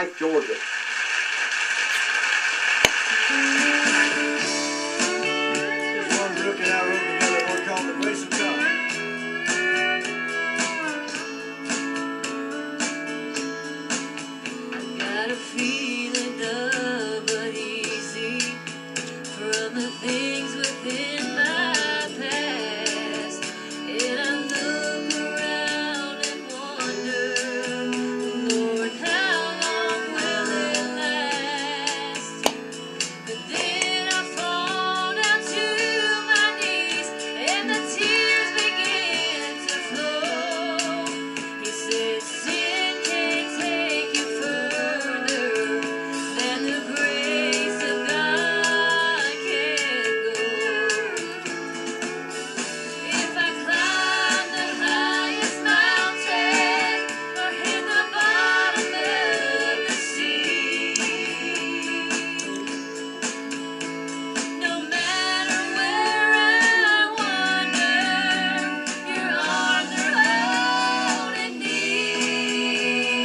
Life, Georgia. There's one Brooke and I wrote together, one called The Grace of God. I got a feeling of uneasy from the things within my past, and I look around and wonder, Lord, how long will it last? But then I fall down to my knees, and the tears begin to flow. He said, sin can't take you further than the grace of God can go. If I climb the highest mountain or hit the bottom of the sea, no matter where I wander, your arms are holding me.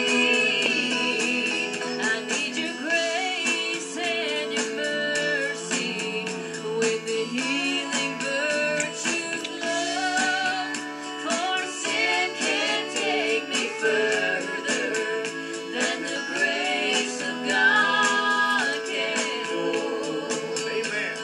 I need your grace and your mercy when the healing virtue flows. For sin can't take me further than the grace of God can go. Amen.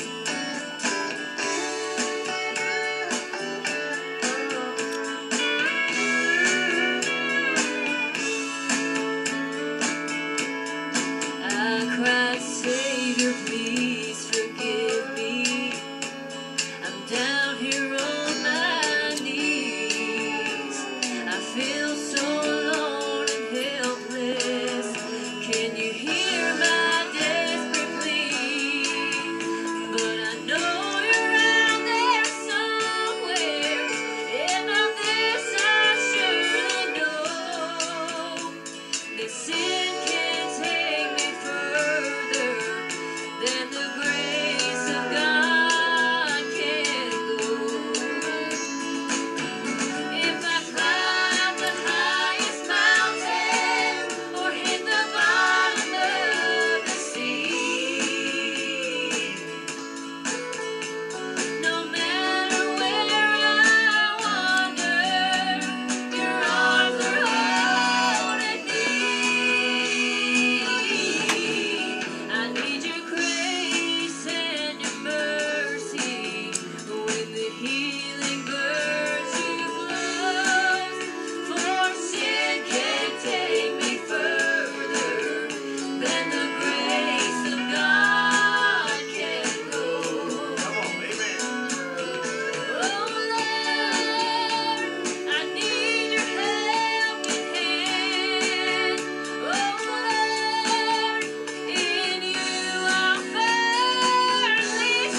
I cried, Savior, please forgive me. I'm down here on my knees. I feel so alone and helpless. Can you hear my desperate plea? But I know you're out there somewhere, and of this I surely know. That sin can't take me further than the grace of God can go. If I climb the highest mountain or hit the bottom of the sea, no matter where I wander, your arms are holding me. I need your grace and your mercy when the healing virtue flows. For sin can't take me further than the grace of God can go. Come on, amen. Oh Lord, I need your helping hand. Oh Lord, in you I'll firmly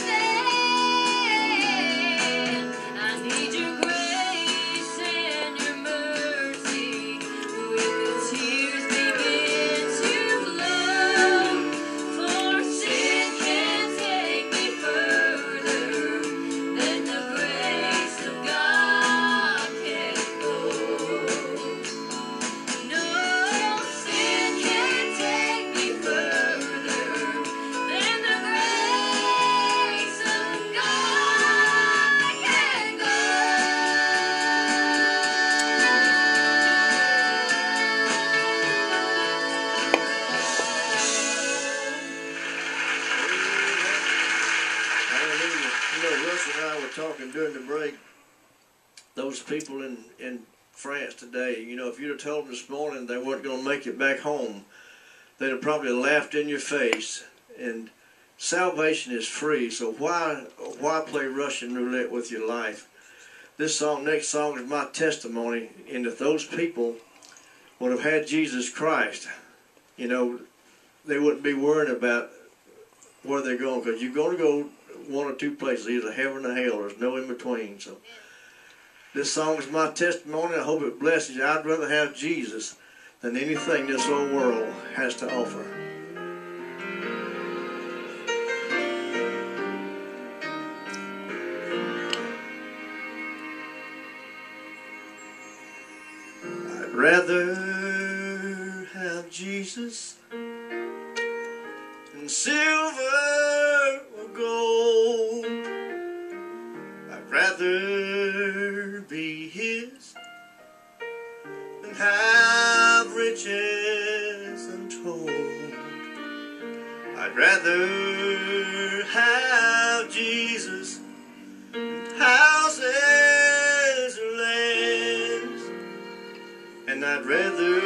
stand. I need your grace and your mercy when the tears begin to flow. For sin can't take me further than the grace of God can go. No, sin can't take me further than the grace of God can go. Hallelujah. You know, Russ and I were talking during the break. Those people in France today, you know, if you'd have told them this morning they weren't going to make it back home, they'd have probably laughed in your face. And salvation is free, so why play Russian roulette with your life? This song, next song, is my testimony. And if those people would have had Jesus Christ, you know, they wouldn't be worrying about where they're going, because you're going to go one or two places, either heaven or hell. There's no in between. So this song is my testimony. I hope it blesses you. I'd rather have Jesus than anything this old world has to offer. I'd rather have Jesus Jesus and silver or gold. I'd rather be His than have riches untold. I'd rather have Jesus than houses or lands, and I'd rather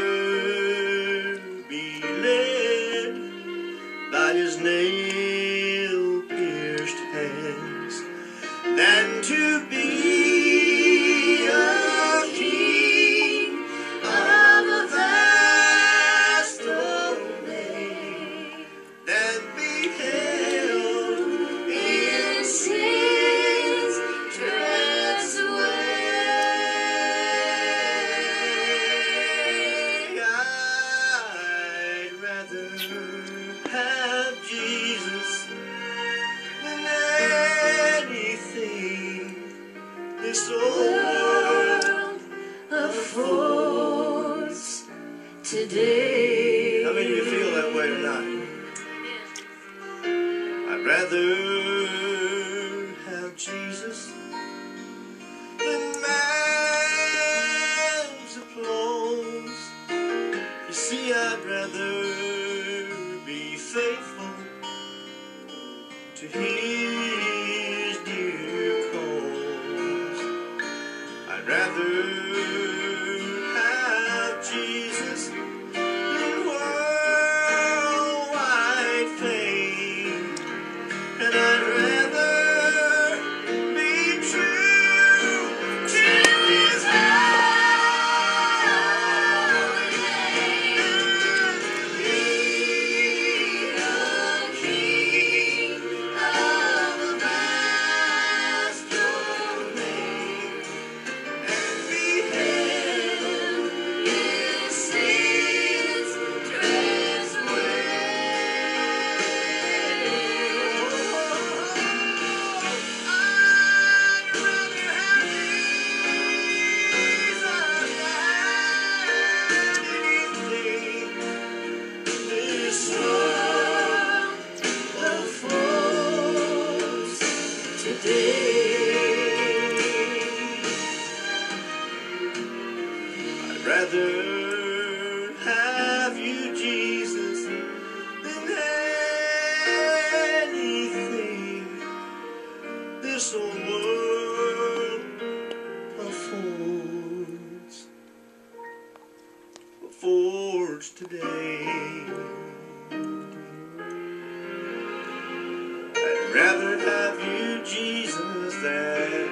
be led by His nail-pierced hands than to be a king of a vast domain, than be held in sin's dreadful sway. I'd rather have Jesus than anything this old world affords today. How many of you feel that way tonight? I'd rather have Jesus than man's applause. You see, I'd rather be faithful to His dear cause. I'd rather have Jesus than worldwide fame, and I'd rather be true to His holy name than be a king of a vast domain, and be held in sin's dreadful I'd rather have Jesus than anything this world affords today. I'd rather have you, Jesus, than anything this old world affords today. I'd rather have you, Jesus, than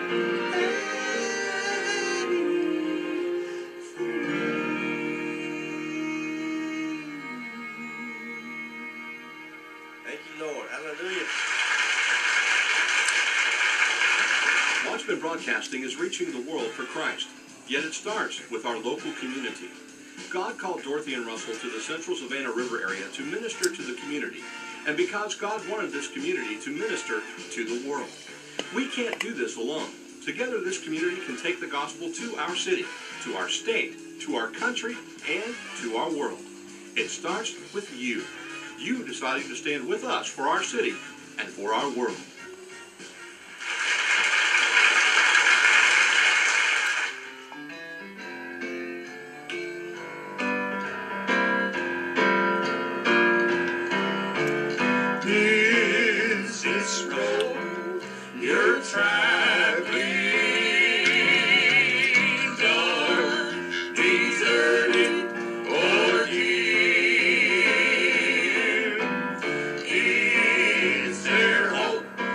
thank you, Lord. Hallelujah. Watchman Broadcasting is reaching the world for Christ, yet it starts with our local community. God called Dorothy and Russell to the central Savannah River area to minister to the community, and because God wanted this community to minister to the world. We can't do this alone. Together, this community can take the gospel to our city, to our state, to our country, and to our world. It starts with you. You deciding to stand with us for our city and for our world. Is this road you're traveling, dark, deserted, or dear? Is there hope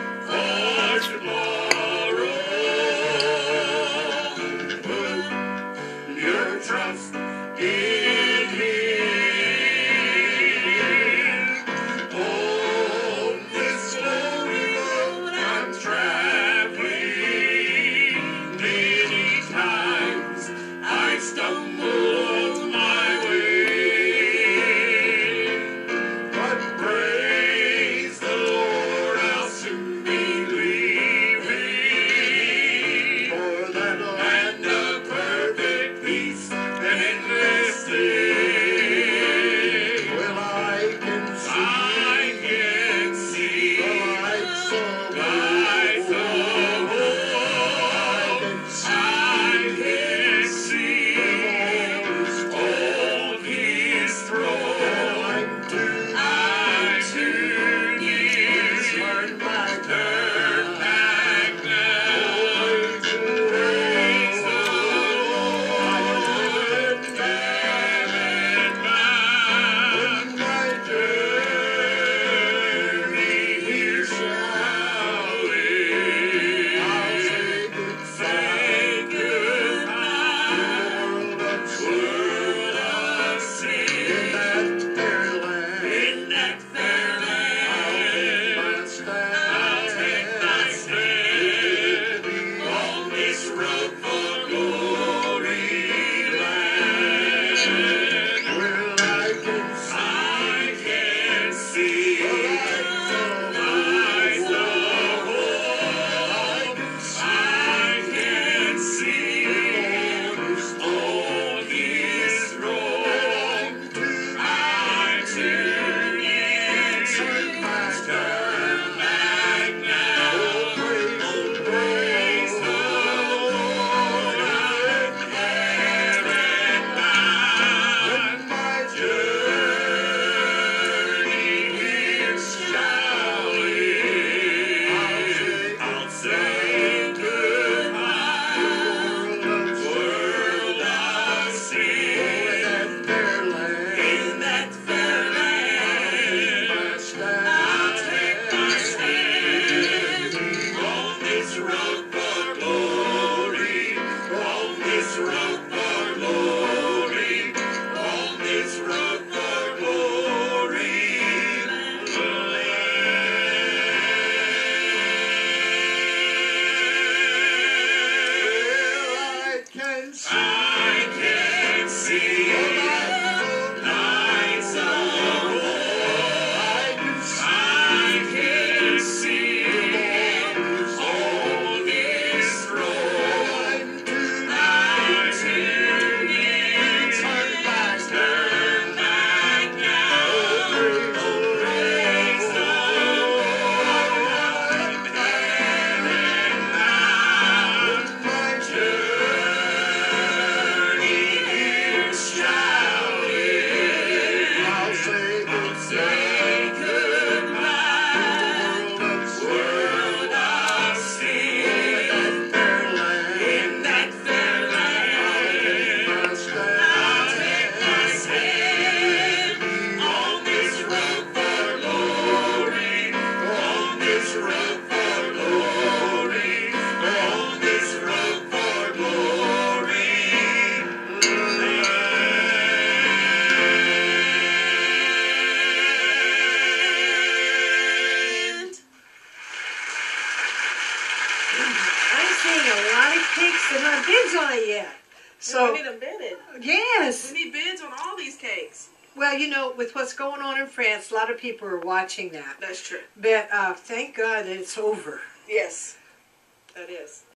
cakes that aren't bids on it yet. So, we need them bidded. yes. We need bids on all these cakes. Well, you know, with what's going on in France, a lot of people are watching that. That's true. But thank God that it's over. Yes, that is.